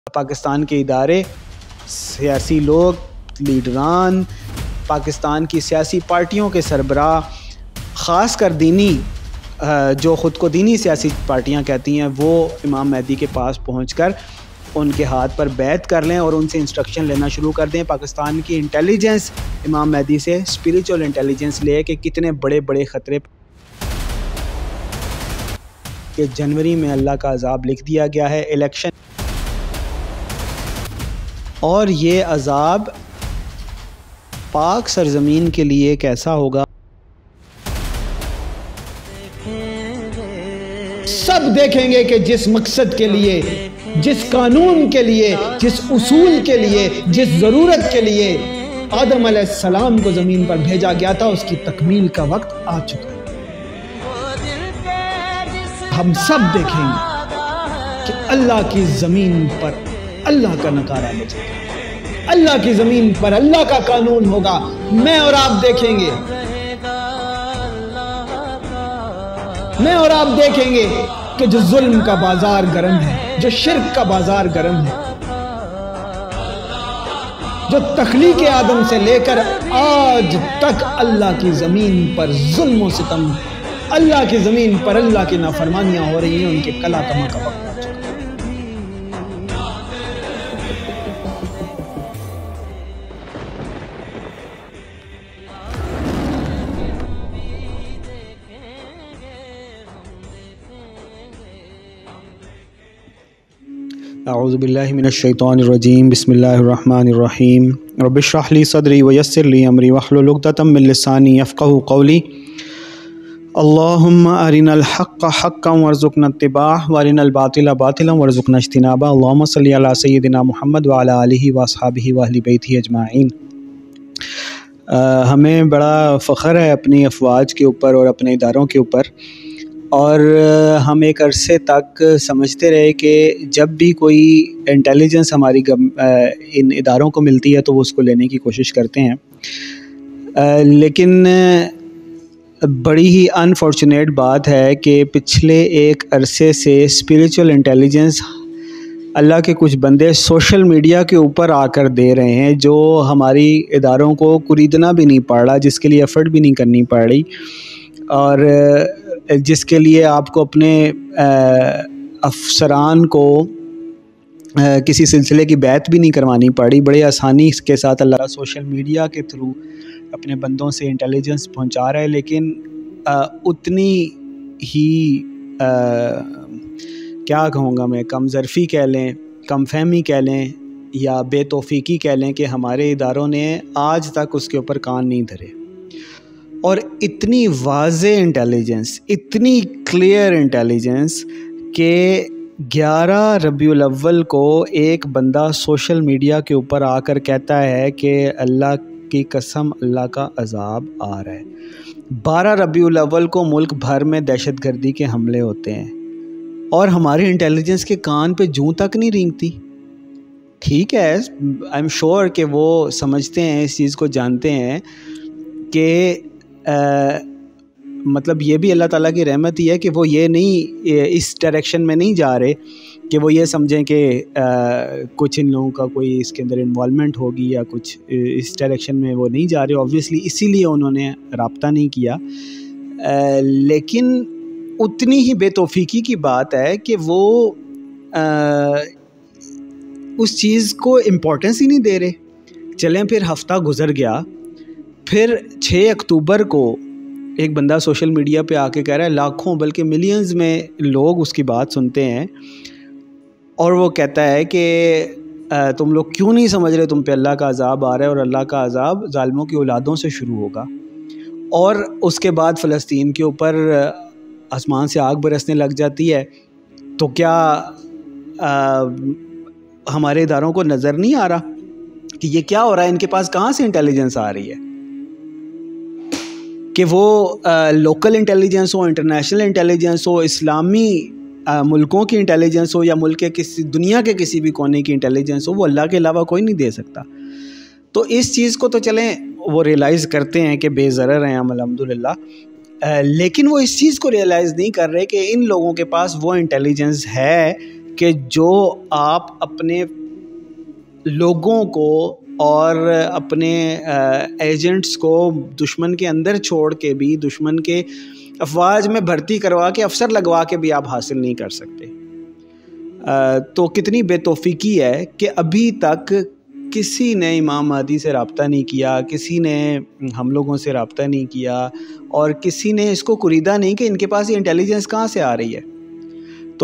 پاکستان کے ادارے، سیاسی لوگ، لیڈران، پاکستان کی سیاسی پارٹیوں کے سربراہ، خاص کر دینی جو خود کو دینی سیاسی پارٹیاں کہتی ہیں، وہ امام مہدی کے پاس پہنچ کر ان کے ہاتھ پر بیعت کر لیں اور ان سے انسٹرکشن لینا شروع کر دیں۔ پاکستان کی انٹیلیجنس امام مہدی سے اسپریچول انٹیلیجنس لے کہ کتنے بڑے بڑے خطرے کہ جنوری میں اللہ کا عذاب لکھ دیا گیا ہے، الیکشن، اور یہ عذاب پاک سرزمین کے لیے کیسا ہوگا سب دیکھیں گے کہ جس مقصد کے لیے، جس قانون کے لیے، جس اصول کے لیے، جس ضرورت کے لیے آدم علیہ السلام کو زمین پر بھیجا گیا تھا، اس کی تکمیل کا وقت آ چکا ہے۔ ہم سب دیکھیں گے کہ اللہ کی زمین پر اللہ کا نکارہ بچے گا، اللہ کی زمین پر اللہ کا قانون ہوگا۔ میں اور آپ دیکھیں گے، میں اور آپ دیکھیں گے کہ جو ظلم کا بازار گرم ہے، جو شرک کا بازار گرم ہے، جو تخلیق آدم سے لے کر آج تک اللہ کی زمین پر ظلم و ستم، اللہ کی زمین پر اللہ کی نافرمانیاں ہو رہی ہیں، ان کے کلا کما کا وقت آ چکا ہے۔ اعوذ باللہ من الشیطان الرجیم، بسم اللہ الرحمن الرحیم، رب اشرح لی صدری ویسر لی امری واحلل عقدۃ من لسانی یفقہوا قولی، اللہم ارنا الحق حقا وارزقنا اتباعہ وارنا الباطل باطلا وارزقنا اجتنابہ، اللہم صلی علی سیدنا محمد وعلی آلہ واصحابہ واہل بیتہ اجمعین۔ ہمیں بڑا فخر ہے اپنی افواج کے اوپر اور اپنے اداروں کے اوپر، اور ہم ایک عرصے تک سمجھتے رہے کہ جب بھی کوئی انٹیلیجنس ہماری ان اداروں کو ملتی ہے تو وہ اس کو لینے کی کوشش کرتے ہیں، لیکن بڑی ہی انفارچونیٹ بات ہے کہ پچھلے ایک عرصے سے اسپریچول انٹیلیجنس اللہ کے کچھ بندے سوشل میڈیا کے اوپر آ کر دے رہے ہیں، جو ہماری اداروں کو خریدنا بھی نہیں پڑ رہا، جس کے لیے ایفرٹ بھی نہیں کرنی پڑ رہی، اور جس کے لیے آپ کو اپنے افسران کو کسی سلسلے کی بیعت بھی نہیں کروانی پڑی، بڑے آسانی کے ساتھ اللہ سوشل میڈیا کے تھرو اپنے بندوں سے انٹیلیجنس پہنچا رہا ہے، لیکن اتنی ہی کیا کہوں گا میں، کم ظرفی کہہ لیں، کم فہمی کہہ لیں، یا بے توفیقی کہہ لیں کہ ہمارے اداروں نے آج تک اس کے اوپر کان نہیں دھرے، اور اتنی واضح انٹیلیجنس، اتنی کلیئر انٹیلیجنس کہ 11 ربیع الاول کو ایک بندہ سوشل میڈیا کے اوپر آ کر کہتا ہے کہ اللہ کی قسم اللہ کا عذاب آ رہا ہے۔ 12 ربیع الاول کو ملک بھر میں دہشت گردی کے حملے ہوتے ہیں، اور ہماری انٹیلیجنس کے کان پہ جوں تک نہیں رینگتی۔ ٹھیک ہے، آئی ایم شور کہ وہ سمجھتے ہیں، اس چیز کو جانتے ہیں کہ مطلب یہ بھی اللہ تعالیٰ کی رحمت ہی ہے کہ وہ یہ نہیں، اس ڈائریکشن میں نہیں جا رہے کہ وہ یہ سمجھیں کہ کچھ ان لوگوں کا کوئی اس کے اندر انوالومنٹ ہوگی یا کچھ، اس ڈائریکشن میں وہ نہیں جا رہے اوبویسلی، اسی لیے انہوں نے رابطہ نہیں کیا، لیکن اتنی ہی بے توفیقی کی بات ہے کہ وہ اس چیز کو امپورٹنس ہی نہیں دے رہے۔ چلیں پھر ہفتہ گزر گیا، پھر 6 اکتوبر کو ایک بندہ سوشل میڈیا پہ آ کے کہہ رہا ہے، لاکھوں بلکہ ملینز میں لوگ اس کی بات سنتے ہیں، اور وہ کہتا ہے کہ تم لوگ کیوں نہیں سمجھ رہے تم پہ اللہ کا عذاب آ رہا ہے، اور اللہ کا عذاب ظالموں کی اولادوں سے شروع ہوگا، اور اس کے بعد فلسطین کے اوپر آسمان سے آگ برسنے لگ جاتی ہے۔ تو کیا ہمارے اداروں کو نظر نہیں آ رہا کہ یہ کیا ہو رہا ہے؟ ان کے پاس کہاں سے انٹیلیجنس آ رہی ہے؟ کہ وہ لوکل انٹیلیجنس ہو، انٹرنیشنل انٹیلیجنس ہو، اسلامی ملکوں کی انٹیلیجنس ہو، یا ملک کے کسی، دنیا کے کسی بھی کونے کی انٹیلیجنس ہو، وہ اللہ کے علاوہ کوئی نہیں دے سکتا۔ تو اس چیز کو تو چلیں وہ ریئلائز کرتے ہیں کہ بے ضرر ہیں ہم الحمدللہ، لیکن وہ اس چیز کو ریئلائز نہیں کر رہے کہ ان لوگوں کے پاس وہ انٹیلیجنس ہے کہ جو آپ اپنے لوگوں کو اور اپنے ایجنٹس کو دشمن کے اندر چھوڑ کے بھی، دشمن کے افواج میں بھرتی کروا کے، افسر لگوا کے بھی آپ حاصل نہیں کر سکتے. تو کتنی بے توفیقی ہے کہ ابھی تک کسی نے امام مہدی سے رابطہ نہیں کیا، کسی نے ہم لوگوں سے رابطہ نہیں کیا، اور کسی نے اس کو خریدا نہیں کہ ان کے پاس یہ انٹیلیجنس کہاں سے آ رہی ہے. تو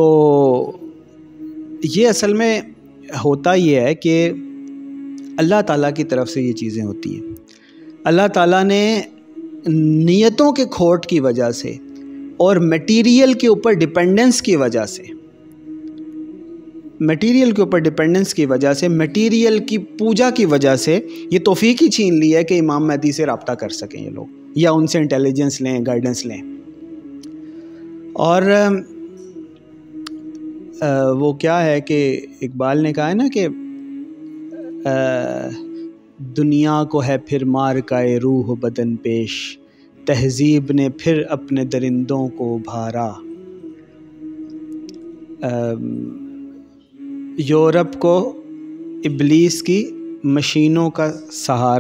یہ اصل میں ہوتا یہ ہے کہ اللہ تعالیٰ کی طرف سے یہ چیزیں ہوتی ہیں. اللہ تعالیٰ نے نیتوں کے کھوٹ کی وجہ سے اور میٹیریل کے اوپر ڈیپینڈنس کی وجہ سے، میٹیریل کے اوپر ڈیپینڈنس کی وجہ سے، میٹیریل کی پوجا کی وجہ سے یہ توفیق ہی چھین لی ہے کہ امام مہدی سے رابطہ کر سکیں یہ لوگ، یا ان سے انٹیلیجنس لیں، گائیڈنس لیں. اور وہ کیا ہے کہ اقبال نے کہا ہے نا کہ دنیا کو ہے پھر مارکائے روح بدن پیش، تہذیب نے پھر اپنے درندوں کو بھارا. یورپ کو ابلیس کی مشینوں کا سہارا،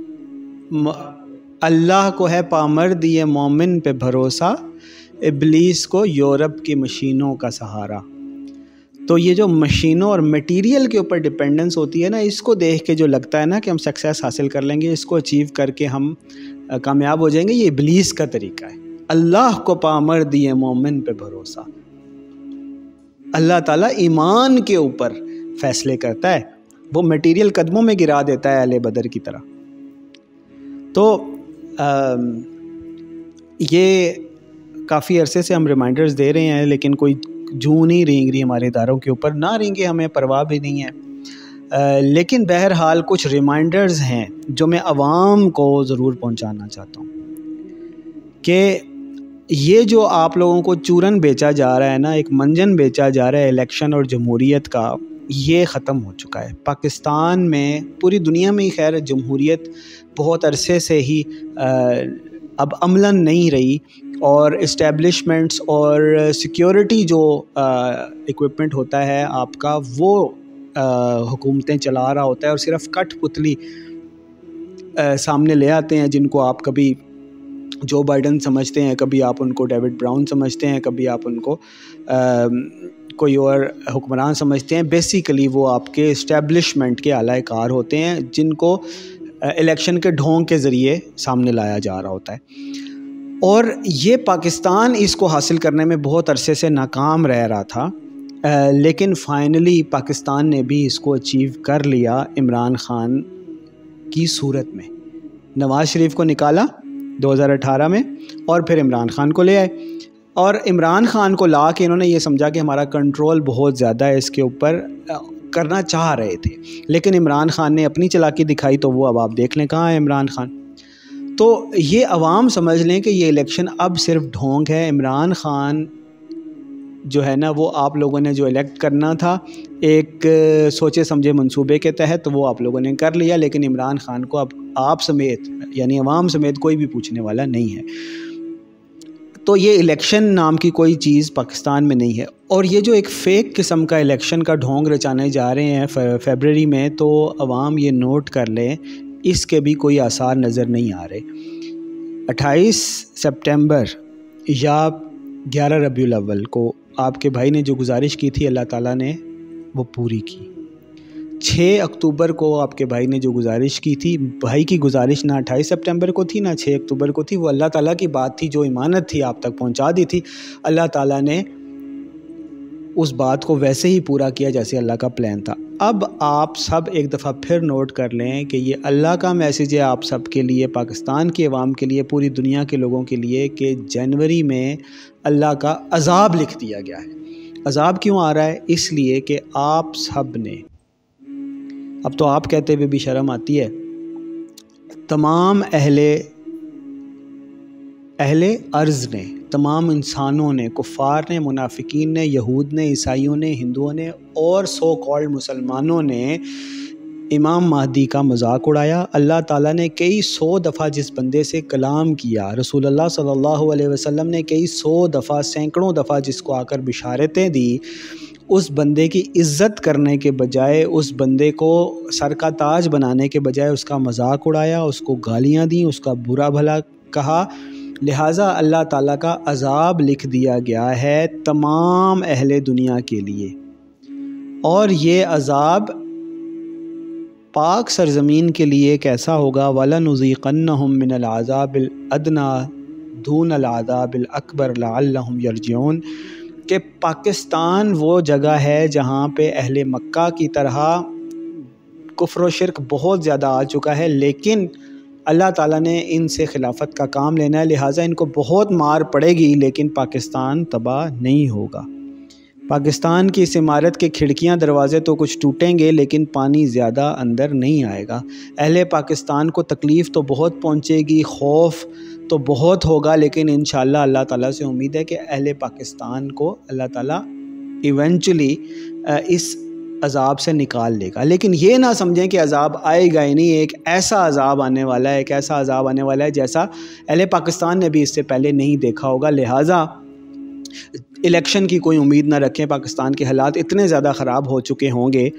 اللہ کو ہے پامرد یہ مومن پہ بھروسہ، ابلیس کو یورپ کی مشینوں کا سہارا. تو یہ جو مشینوں اور میٹیریل کے اوپر ڈیپینڈنس ہوتی ہے نا، اس کو دیکھ کے جو لگتا ہے نا کہ ہم سکسیس حاصل کر لیں گے، اس کو اچیو کر کے ہم کامیاب ہو جائیں گے، یہ ابلیس کا طریقہ ہے. اللہ کو پامرد یہ مومن پہ بھروسہ. اللہ تعالیٰ ایمان کے اوپر فیصلے کرتا ہے، وہ میٹیریل قدموں میں گرا دیتا ہے اہل بدر کی طرح. تو یہ کافی عرصے سے ہم ریمائنڈرز دے رہے ہیں، لیکن کوئی جوں نہیں رینگ رہی ہمارے اداروں کے اوپر، نہ رینگے، ہمیں پرواہ بھی نہیں ہے. لیکن بہرحال کچھ ریمائنڈرز ہیں جو میں عوام کو ضرور پہنچانا چاہتا ہوں کہ یہ جو آپ لوگوں کو چورن بیچا جا رہا ہے نا، ایک منجن بیچا جا رہا ہے الیکشن اور جمہوریت کا، یہ ختم ہو چکا ہے. پاکستان میں، پوری دنیا میں ہی خیر، جمہوریت بہت عرصے سے ہی اب عملاً نہیں رہی، اور اسٹیبلشمنٹس اور سیکیورٹی جو ایکوپمنٹ ہوتا ہے آپ کا، وہ حکومتیں چلا رہا ہوتا ہے، اور صرف کٹ پتلی سامنے لے آتے ہیں، جن کو آپ کبھی جو بائیڈن سمجھتے ہیں، کبھی آپ ان کو ڈیوڈ براؤن سمجھتے ہیں، کبھی آپ ان کو کوئی اور حکمران سمجھتے ہیں. بیسیکلی وہ آپ کے اسٹیبلشمنٹ کے اعلی کار ہوتے ہیں، جن کو الیکشن کے ڈھونگ کے ذریعے سامنے لایا جا رہا ہوتا ہے. اور یہ پاکستان اس کو حاصل کرنے میں بہت عرصے سے ناکام رہ رہا تھا، لیکن فائنلی پاکستان نے بھی اس کو اچیو کر لیا عمران خان کی صورت میں. نواز شریف کو نکالا 2018 میں، اور پھر عمران خان کو لے آئے، اور عمران خان کو لا کے انہوں نے یہ سمجھا کہ ہمارا کنٹرول بہت زیادہ ہے اس کے اوپر، کرنا چاہ رہے تھے. لیکن عمران خان نے اپنی چالاکی دکھائی، تو وہ اب آپ دیکھ لیں کہاں ہے عمران خان. تو یہ عوام سمجھ لیں کہ یہ الیکشن اب صرف ڈھونگ ہے. عمران خان جو ہے نا، وہ آپ لوگوں نے جو الیکٹ کرنا تھا ایک سوچے سمجھے منصوبے کے تحت، وہ آپ لوگوں نے کر لیا، لیکن عمران خان کو اب آپ سمیت، یعنی عوام سمیت، کوئی بھی پوچھنے والا نہیں ہے. تو یہ الیکشن نام کی کوئی چیز پاکستان میں نہیں ہے. اور یہ جو ایک فیک قسم کا الیکشن کا ڈھونگ رچانے جا رہے ہیں فیبرری میں، تو عوام یہ نوٹ کر لیں، اس کے بھی کوئی آثار نظر نہیں آ رہے. 28 سپٹمبر یا 11 ربیع الاول کو آپ کے بھائی نے جو گزارش کی تھی، اللہ تعالیٰ نے وہ پوری کی. 6 اکتوبر کو آپ کے بھائی نے جو گزارش کی تھی، بھائی کی گزارش نہ 28 سپٹمبر کو تھی نہ 6 اکتوبر کو تھی، وہ اللہ تعالیٰ کی بات تھی، جو امانت تھی آپ تک پہنچا دی تھی. اللہ تعالیٰ نے اس بات کو ویسے ہی پورا کیا جیسے اللہ کا پلان تھا. اب آپ سب ایک دفعہ پھر نوٹ کر لیں کہ یہ اللہ کا میسیج ہے آپ سب کے لیے، پاکستان کے عوام کے لیے، پوری دنیا کے لوگوں کے لیے، کہ جنوری میں اللہ کا عذاب لکھ دیا گیا ہے. عذاب کیوں آ رہا ہے؟ اس لیے کہ آپ سب نے، اب تو آپ کہتے ہوئے بھی شرم آتی ہے، تمام اہل ارض نے، تمام انسانوں نے، کفار نے، منافقین نے، یہود نے، عیسائیوں نے، ہندوؤں نے، اور سو کالڈ مسلمانوں نے امام مہدی کا مذاق اڑایا۔ اللہ تعالیٰ نے کئی سو دفعہ جس بندے سے کلام کیا، رسول اللہ صلی اللہ علیہ وسلم نے کئی سو دفعہ، سینکڑوں دفعہ جس کو آ کر بشارتیں دی، اس بندے کی عزت کرنے کے بجائے، اس بندے کو سر کا تاج بنانے کے بجائے اس کا مذاق اڑایا، اس کو گالیاں دیں، اس کا برا بھلا کہا۔ لہٰذا اللہ تعالیٰ کا عذاب لکھ دیا گیا ہے تمام اہل دنیا کے لیے، اور یہ عذاب پاک سرزمین کے لیے کیسا ہوگا؟ وَلَنُذِيقَنَّهُم مِّنَ الْعَذَابِ الْأَدْنَىٰ دُونَ الْعَذَابِ الْأَكْبَرِ لَعَلَّهُمْ يَرْجِعُونَ کہ پاکستان وہ جگہ ہے جہاں پہ اہل مکہ کی طرح کفر و شرک بہت زیادہ آ چکا ہے، لیکن اللہ تعالیٰ نے ان سے خلافت کا کام لینا ہے، لہٰذا ان کو بہت مار پڑے گی لیکن پاکستان تباہ نہیں ہوگا۔ پاکستان کی اس عمارت کے کھڑکیاں دروازے تو کچھ ٹوٹیں گے لیکن پانی زیادہ اندر نہیں آئے گا۔ اہل پاکستان کو تکلیف تو بہت پہنچے گی، خوف تو بہت ہوگا، لیکن انشاءاللہ اللہ تعالیٰ سے امید ہے کہ اہل پاکستان کو اللہ تعالیٰ ایونچولی اس عذاب سے نکال لے گا۔ لیکن یہ نہ سمجھیں کہ عذاب آئے گا ہی نہیں، ایک ایسا عذاب آنے والا ہے، ایک ایسا عذاب آنے والا ہے جیسا اہل پاکستان نے بھی اس سے پہلے نہیں دیکھا ہوگا۔ لہٰذا الیکشن کی کوئی امید نہ رکھیں، پاکستان کے حالات اتنے زیادہ خراب ہو چکے ہوں گے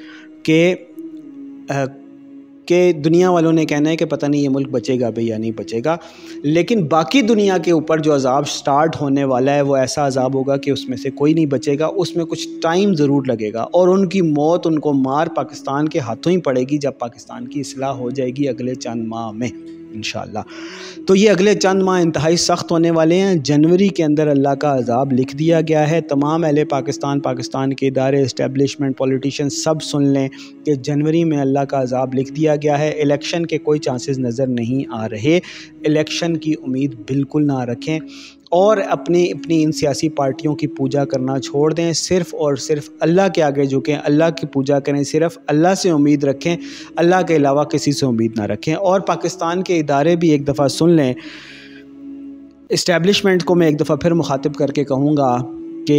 کہ دنیا والوں نے کہنا ہے کہ پتہ نہیں یہ ملک بچے گا بھی یا نہیں بچے گا، لیکن باقی دنیا کے اوپر جو عذاب سٹارٹ ہونے والا ہے وہ ایسا عذاب ہوگا کہ اس میں سے کوئی نہیں بچے گا، اس میں کچھ ٹائم ضرور لگے گا، اور ان کی موت، ان کو مار پاکستان کے ہاتھوں ہی پڑے گی جب پاکستان کی اصلاح ہو جائے گی اگلے چند ماہ میں انشاءاللہ۔ تو یہ اگلے چند ماہ انتہائی سخت ہونے والے ہیں۔ جنوری کے اندر اللہ کا عذاب لکھ دیا گیا ہے۔ تمام اہل پاکستان، پاکستان کے ادارے، اسٹیبلشمنٹ، پولیٹیشین سب سن لیں کہ جنوری میں اللہ کا عذاب لکھ دیا گیا ہے۔ الیکشن کے کوئی چانسز نظر نہیں آ رہے، الیکشن کی امید بالکل نہ رکھیں، اور اپنی ان سیاسی پارٹیوں کی پوجا کرنا چھوڑ دیں، صرف اور صرف اللہ کے آگے جھکیں، اللہ کی پوجا کریں، صرف اللہ سے امید رکھیں، اللہ کے علاوہ کسی سے امید نہ رکھیں۔ اور پاکستان کے ادارے بھی ایک دفعہ سن لیں، اسٹیبلشمنٹ کو میں ایک دفعہ پھر مخاطب کر کے کہوں گا کہ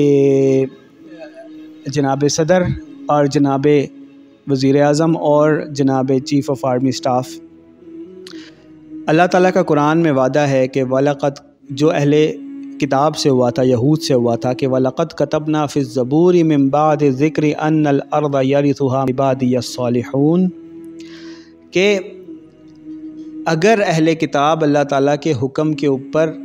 جناب صدر اور جناب وزیر اعظم اور جناب چیف آف آرمی سٹاف، اللہ تعالیٰ کا قرآن میں وعدہ ہے کہ وَلَقَدْ جو اہل کتاب سے ہوا تھا، یہود سے ہوا تھا کہ وَلَقَدْ كَتَبْنَا فِي الزَّبُورِ مِن بَعْدِ الذِّكْرِ أَنَّ الْأَرْضَ يَرِثُهَا عِبَادِيَ الصَّالِحُونَ کہ اگر اہل کتاب اللہ تعالیٰ کے حکم کے اوپر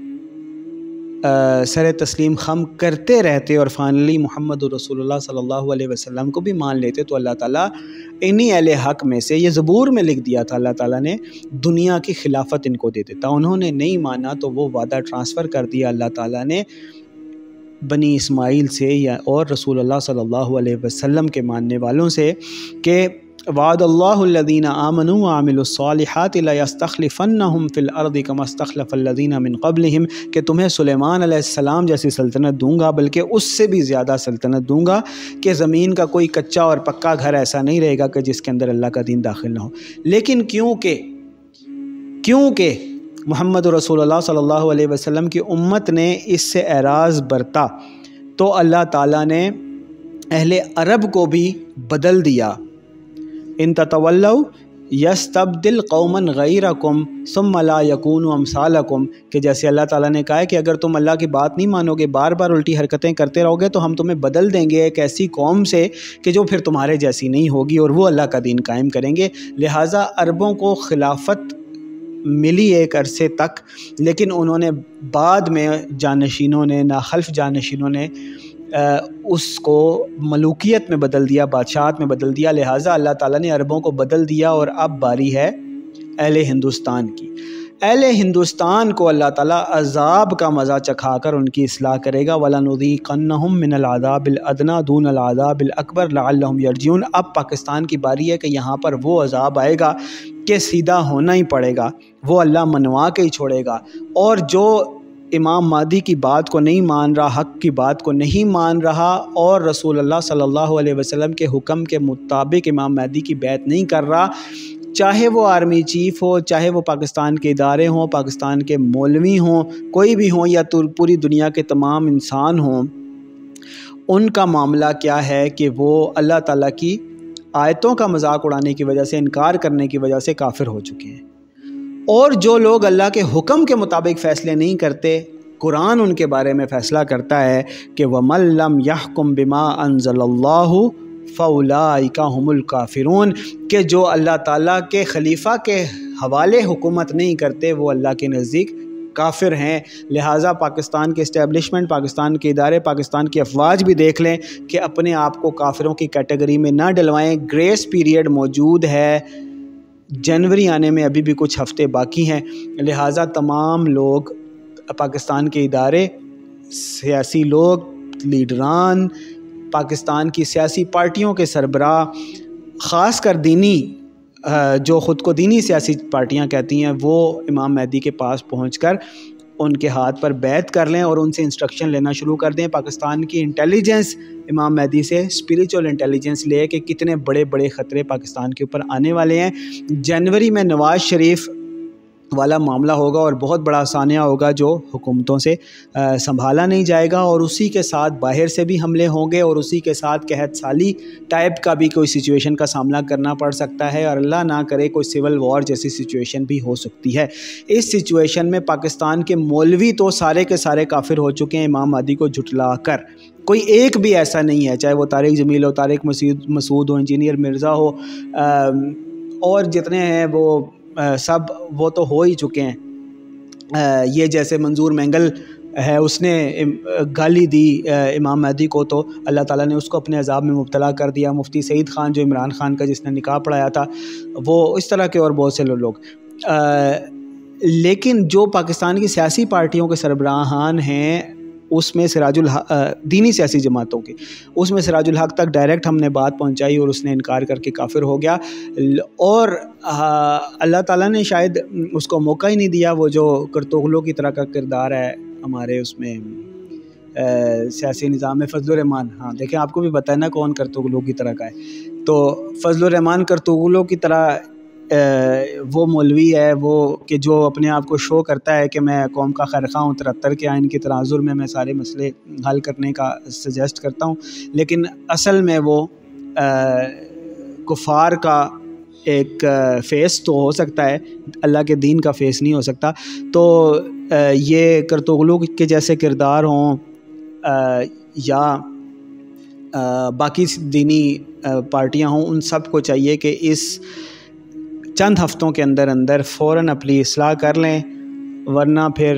سر تسلیم خم کرتے رہتے اور فائنلی محمد رسول اللہ صلی اللہ علیہ وسلم کو بھی مان لیتے، تو اللہ تعالیٰ انہی اہل حق میں سے، یہ زبور میں لکھ دیا تھا، اللہ تعالیٰ نے دنیا کی خلافت ان کو دے دیتا۔ انہوں نے نہیں مانا تو وہ وعدہ ٹرانسفر کر دیا اللہ تعالیٰ نے بنی اسماعیل سے اور رسول اللہ صلی اللہ علیہ وسلم کے ماننے والوں سے کہ وعد اللہ الذین آمنوا وعملوا الصالحات لیستخلفنہم فی الارض کما استخلف الذین من قبلہم کہ تمہیں سلیمان علیہ السلام جیسی سلطنت دوں گا، بلکہ اس سے بھی زیادہ سلطنت دوں گا کہ زمین کا کوئی کچا اور پکا گھر ایسا نہیں رہے گا کہ جس کے اندر اللہ کا دین داخل نہ ہو۔ لیکن کیونکہ محمد رسول اللہ صلی اللہ علیہ وسلم کی امت نے اس سے اعراض برتا تو اللہ تعالیٰ نے اہل عرب کو بھی بدل دیا۔ ان تتولوا یستبدل قوما غیرکم ثم لا یکونوا امثالکم کہ جیسے اللہ تعالیٰ نے کہا ہے کہ اگر تم اللہ کی بات نہیں مانو گے، بار بار الٹی حرکتیں کرتے رہو گے، تو ہم تمہیں بدل دیں گے ایک ایسی قوم سے کہ جو پھر تمہارے جیسی نہیں ہوگی اور وہ اللہ کا دین قائم کریں گے۔ لہٰذا عربوں کو خلافت ملی ایک عرصے تک، لیکن انہوں نے بعد میں جانشینوں نے، ناخلف جانشینوں نے اس کو ملوکیت میں بدل دیا، بادشاہت میں بدل دیا۔ لہٰذا اللہ تعالیٰ نے عربوں کو بدل دیا، اور اب باری ہے اہل ہندوستان کی۔ اہل ہندوستان کو اللہ تعالیٰ عذاب کا مزہ چکھا کر ان کی اصلاح کرے گا۔ وَلَنُذِيقَنَّهُم مِّنَ الْعَذَابِ الْأَدْنَىٰ دُونَ الْعَذَابِ الْأَكْبَرِ لَعَلَّهُمْ يَرْجِعُونَ اب پاکستان کی باری ہے کہ یہاں پر وہ عذاب آئے گا کہ سیدھا ہونا ہی پڑے گا، وہ اللہ منوا کے ہی چھوڑے گا۔ اور جو امام مہدی کی بات کو نہیں مان رہا، حق کی بات کو نہیں مان رہا، اور رسول اللہ صلی اللہ علیہ وسلم کے حکم کے مطابق امام مہدی کی بیعت نہیں کر رہا، چاہے وہ آرمی چیف ہو، چاہے وہ پاکستان کے ادارے ہوں، پاکستان کے مولوی ہوں، کوئی بھی ہوں، یا پوری دنیا کے تمام انسان ہوں، ان کا معاملہ کیا ہے کہ وہ اللہ تعالیٰ کی آیتوں کا مذاق اڑانے کی وجہ سے، انکار کرنے کی وجہ سے کافر ہو چکے ہیں۔ اور جو لوگ اللہ کے حکم کے مطابق فیصلے نہیں کرتے، قرآن ان کے بارے میں فیصلہ کرتا ہے کہ وَمَن لَّمْ يَحْكُم بِمَا أَنزَلَ اللَّهُ فَأُولَٰئِكَ هُمُ الْكَافِرُونَ، کہ جو اللہ تعالیٰ کے خلیفہ کے حوالے حکومت نہیں کرتے وہ اللہ کے نزدیک کافر ہیں۔ لہٰذا پاکستان کے اسٹیبلشمنٹ، پاکستان کے ادارے، پاکستان کی افواج بھی دیکھ لیں کہ اپنے آپ کو کافروں کی کیٹیگری میں نہ ڈلوائیں۔ گریس پیریڈ موجود ہے، جنوری آنے میں ابھی بھی کچھ ہفتے باقی ہیں، لہٰذا تمام لوگ، پاکستان کے ادارے، سیاسی لوگ، لیڈران، پاکستان کی سیاسی پارٹیوں کے سربراہ، خاص کر دینی، جو خود کو دینی سیاسی پارٹیاں کہتی ہیں، وہ امام مہدی کے پاس پہنچ کر ان کے ہاتھ پر بیعت کر لیں اور ان سے انسٹرکشن لینا شروع کر دیں۔ پاکستان کی انٹیلیجنس امام مہدی سے اسپریچول انٹیلیجنس لے کہ کتنے بڑے بڑے خطرے پاکستان کے اوپر آنے والے ہیں۔ جنوری میں نواز شریف والا معاملہ ہوگا اور بہت بڑا سانحہ ہوگا جو حکومتوں سے سنبھالا نہیں جائے گا، اور اسی کے ساتھ باہر سے بھی حملے ہوں گے، اور اسی کے ساتھ قحط سالی ٹائپ کا بھی کوئی سچویشن کا سامنا کرنا پڑ سکتا ہے، اور اللہ نہ کرے کوئی سول وار جیسی سچویشن بھی ہو سکتی ہے۔ اس سچویشن میں پاکستان کے مولوی تو سارے کے سارے کافر ہو چکے ہیں امام مہدی کو جھٹلا کر۔ کوئی ایک بھی ایسا نہیں ہے، چاہے وہ طارق جمیل ہو، طارق مسعود ہو، انجینئر مرزا ہو، اور جتنے ہیں وہ سب وہ تو ہو ہی چکے ہیں۔ یہ جیسے منظور مینگل ہے، اس نے گالی دی امام مہدی کو، تو اللہ تعالیٰ نے اس کو اپنے عذاب میں مبتلا کر دیا۔ مفتی سعید خان جو عمران خان کا جس نے نکاح پڑھایا تھا، وہ اس طرح کے اور بہت سے لوگ، لیکن جو پاکستان کی سیاسی پارٹیوں کے سربراہان ہیں، اس میں سراج الحق، دینی سیاسی جماعتوں کے، اس میں سراج الحق تک ڈائریکٹ ہم نے بات پہنچائی اور اس نے انکار کر کے کافر ہو گیا، اور اللہ تعالیٰ نے شاید اس کو موقع ہی نہیں دیا۔ وہ جو کرتوغلوں کی طرح کا کردار ہے ہمارے اس میں سیاسی نظام میں، فضل الرحمان، ہاں دیکھیں آپ کو بھی پتہ ہے نا کون کرتوغلوں کی طرح کا ہے، تو فضل الرحمان کرتوغلوں کی طرح وہ مولوی ہے وہ کہ جو اپنے آپ کو شو کرتا ہے کہ میں قوم کا خیر خواہ ہوں، 73 کے آئین کے تناظر میں سارے مسئلے حل کرنے کا سجیسٹ کرتا ہوں، لیکن اصل میں وہ کفار کا ایک فیس تو ہو سکتا ہے، اللہ کے دین کا فیس نہیں ہو سکتا۔ تو یہ کرتوغلو کے جیسے کردار ہوں یا باقی دینی پارٹیاں ہوں، ان سب کو چاہیے کہ اس چند ہفتوں کے اندر اندر فوراً اپنی اصلاح کر لیں، ورنہ پھر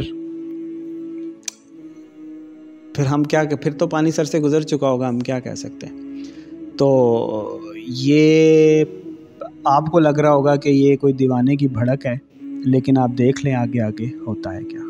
ہم کیا، پھر تو پانی سر سے گزر چکا ہوگا، ہم کیا کہہ سکتے ہیں۔ تو یہ آپ کو لگ رہا ہوگا کہ یہ کوئی دیوانے کی بھڑک ہے، لیکن آپ دیکھ لیں آگے آگے ہوتا ہے کیا۔